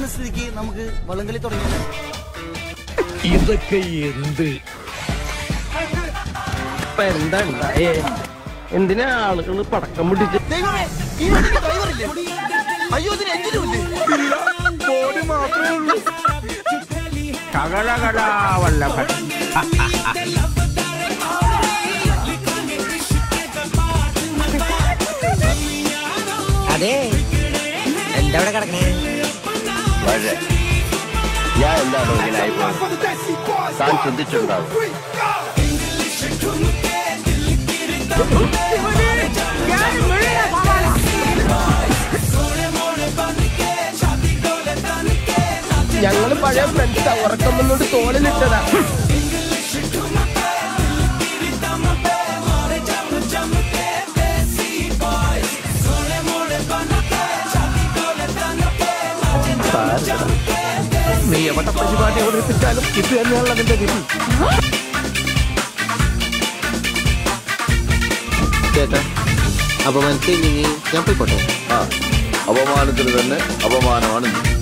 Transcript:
വന്ന സ്ഥിതിക്ക് നമുക്ക് വള്ളംകളി തുടങ്ങിയാലോ? ഇതൊക്കെ എന്ത് എന്താ ഉണ്ടായേ? എന്തിനാ ആളുകൾ പടക്കം പിടിച്ച്? അയ്യോ, ഇതിന് എഞ്ചിനുമില്ലേ? ബോഡി മാത്രമേ ഉള്ളൂ. വല്ലഭൻ അതെ, എന്താ ഇവിടെ കിടക്കണേ? ഞാൻ എന്താണോ ഇങ്ങനായി താൻ ചിന്തിച്ചിട്ടുണ്ടാവും. ഞങ്ങള് പഴയ ഫ്രണ്ട്സാ. ഉറക്കം വന്നോണ്ട് തോളിലിട്ടതാ. നീ എവിടെ പരിപാടി അവതരിപ്പിച്ചാലും ഇത് തന്നെയാണല്ലോ അതിന്റെ വിധി. ചേട്ടാ, അപമാനത്തിൽ ഞാൻ പോയിക്കോട്ടെ. അപമാനത്തിന് തന്നെ അപമാനമാണ്.